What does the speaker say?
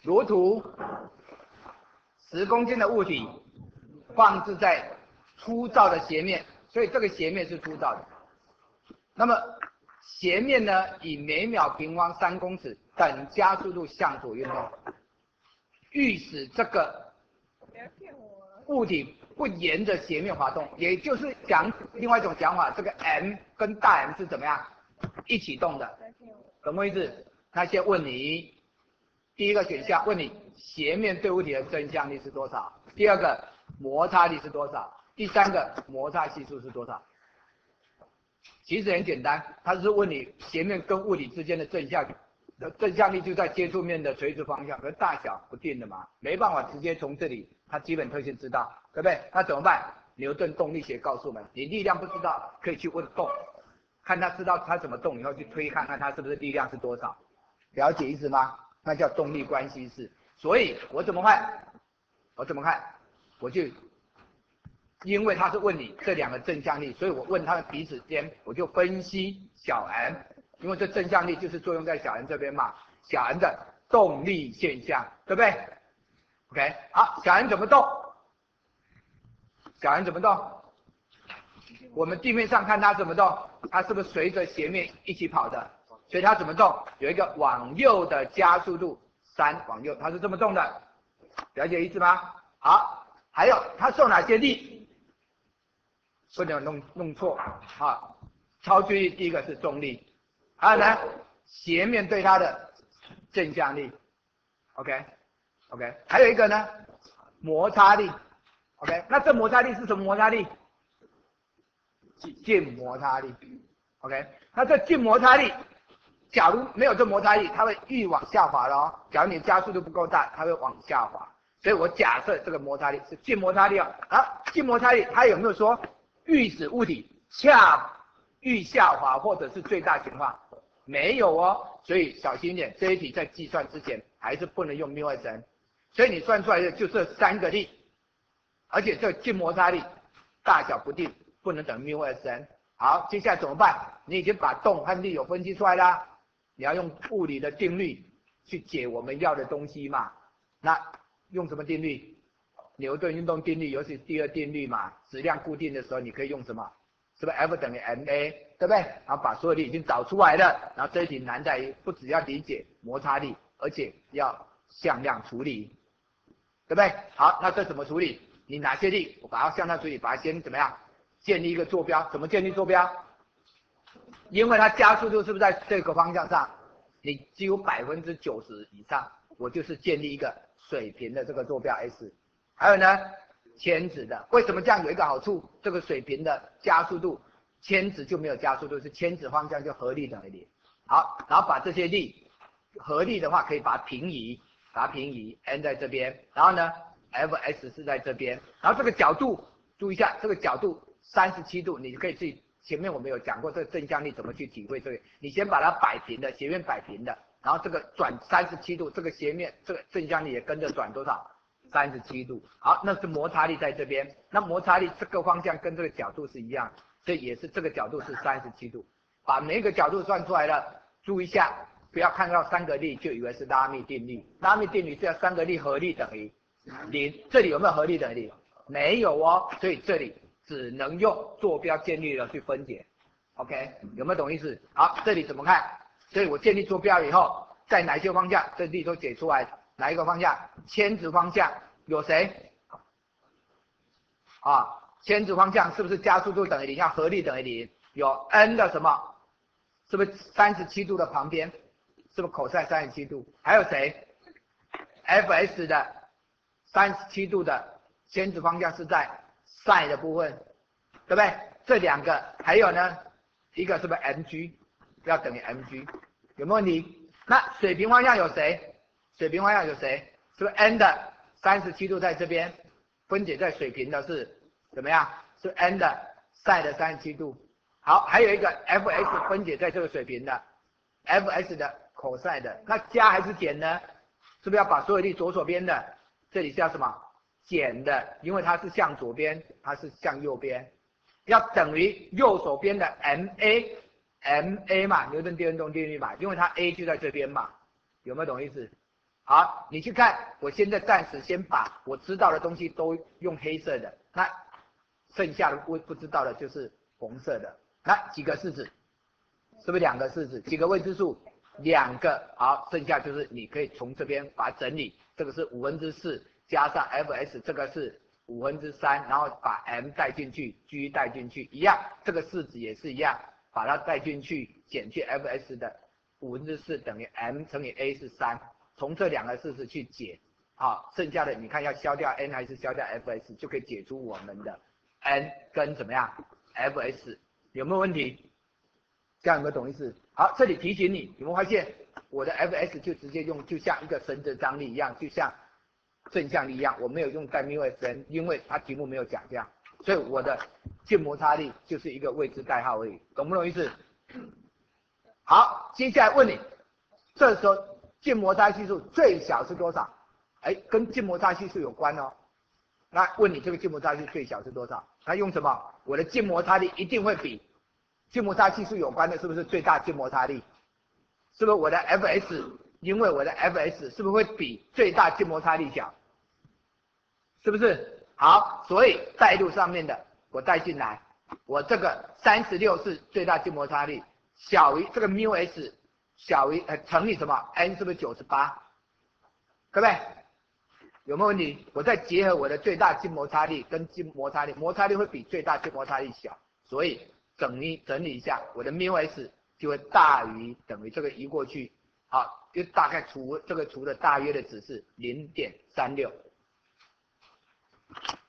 如图，10公斤的物体放置在粗糙的斜面，所以这个斜面是粗糙的。那么斜面呢，以每秒平方3公尺等加速度向左运动，欲使这个物体不沿着斜面滑动，也就是讲另外一种讲法，这个 m 跟大 M 是怎么样一起动的？什么意思？那先问你，第一个选项问你斜面对物体的正向力是多少？第二个摩擦力是多少？第三个摩擦系数是多少？其实很简单，它是问你斜面跟物体之间的正向力就在接触面的垂直方向，可是大小不定的嘛，没办法直接从这里它基本特性知道，对不对？那怎么办？牛顿动力学告诉我们，你力量不知道，可以去问动，看他知道它怎么动以后去推看看它是不是力量是多少，了解意思吗？那叫动力关系式。所以我怎么看？我就因为他是问你这两个正向力，所以我问他们彼此间，我就分析小 m， 因为这正向力就是作用在小 m 这边嘛，小 m 的动力现象，对不对 ？OK， 好，小 m 怎么动？小 m 怎么动？我们地面上看它怎么动，它是不是随着斜面一起跑的？所以它怎么动？有一个往右的加速度3，往右，它是这么动的，了解意思吗？好，还有它受哪些力？不能弄错啊！超距力第一个是重力，还有呢，斜面对它的正向力 ，OK， 还有一个呢，摩擦力 ，OK， 那这摩擦力是什么摩擦力？静摩擦力 ，OK， 那这静摩擦力，假如没有这摩擦力，它会愈往下滑了哦。假如你加速度不够大，它会往下滑。所以我假设这个摩擦力是静摩擦力哦。啊，静摩擦力它有没有说欲使物体愈下滑或者是最大情况？没有哦。所以小心一点，这一题在计算之前还是不能用μSn。所以你算出来的就这3个力，而且这静摩擦力大小不定，不能等于μSn。好，接下来怎么办？你已经把动和力有分析出来啦，你要用物理的定律去解我们要的东西嘛。那用什么定律？牛顿运动定律，尤其是第2定律嘛。质量固定的时候，你可以用什么？是不是 F 等于 ma， 对不对？然后把所有力已经找出来了。然后这一题难在于，不只要理解摩擦力，而且要向量处理，对不对？好，那这怎么处理？你哪些力？我把它向量处理，把它先怎么样？建立一个坐标。怎么建立坐标？因为它加速度是不是在这个方向上？你几乎90%以上，我就是建立一个水平的这个坐标 S。还有呢，铅值的，为什么这样有一个好处？这个水平的加速度，铅值就没有加速度，是铅值方向就合力等于0。好，然后把这些力合力的话，可以把它平移，n 在这边，然后呢 ，Fs 是在这边，然后这个角度注意一下，这个角度37度，你可以自己前面我们有讲过这个正向力怎么去体会这个，你先把它摆平的，斜面摆平的，然后这个转37度，这个斜面这个正向力也跟着转多少？37度。好，那是摩擦力在这边，那摩擦力这个方向跟这个角度是一样，所以也是这个角度是37度。把每一个角度算出来了，注意一下，不要看到3个力就以为是拉密定律。拉密定律是要3个力合力等于0，这里有没有合力等于0？没有哦，所以这里只能用坐标建立了去分解。OK， 有没有懂意思？好，这里怎么看？所以我建立坐标以后，在哪些方向这力都解出来？哪一个方向？铅值方向有谁？啊，铅值方向是不是加速度等于0？要合力等于0？有 n 的什么？是不是37度的旁边？是不是 cos 37度？还有谁 ？Fs 的37度的铅值方向是在 sin 的部分，对不对？这2个还有呢，一个是不是 mg？ 要等于 mg， 有没有问题？那水平方向有谁？水平方向有谁？是不是 n 的37度在这边，分解在水平的是怎么样？是 n 的 sin 的37度。好，还有一个 fs 分解在这个水平的 ，fs 的 cos 的，那加还是减呢？是不是要把所有力左手边的，这里是要什么？减的，因为它是向左边，它是向右边，要等于右手边的 ma 嘛，牛顿第2运动定律嘛，因为它 a 就在这边嘛，有没有懂意思？ 好，你去看，我现在暂时先把我知道的东西都用黑色的，那剩下的不知道的就是红色的。那几个式子？是不是2个式子？几个未知数？2个。好，剩下就是你可以从这边把它整理，这个是4/5加上 fs， 这个是3/5，然后把 m 带进去 ，g 带进去，一样，这个式子也是一样，把它带进去，减去 fs 的4/5等于 m 乘以 a 是3，从这2个式子去解，好，剩下的你看要消掉 n 还是消掉 fs， 就可以解出我们的 n 跟怎么样 fs， 有没有问题？这样有没有懂意思？好，这里提醒你，有没有发现我的 fs 就直接用，就像一个绳子张力一样，就像正向力一样，我没有用带 μsn， 因为它题目没有讲这样，所以我的静摩擦力就是一个未知代号而已，懂不懂意思？好，接下来问你，这时候静摩擦系数最小是多少？哎，跟静摩擦系数有关哦。那问你这个静摩擦系数最小是多少？那用什么？我的静摩擦力一定会比静摩擦系数有关的，是不是最大静摩擦力？是不是我的 fs？ 因为我的 fs 是不是会比最大静摩擦力小？是不是？好，所以带入上面的我带进来，我这个36是最大静摩擦力，小于这个 μs 小于乘以什么 n 是不是98？各位有没有问题？我再结合我的最大静摩擦力跟静摩擦力，摩擦力会比最大静摩擦力小，所以整理一下，我的 μs 就会大于等于这个移过去，好，就大概除的大约的值是0.36。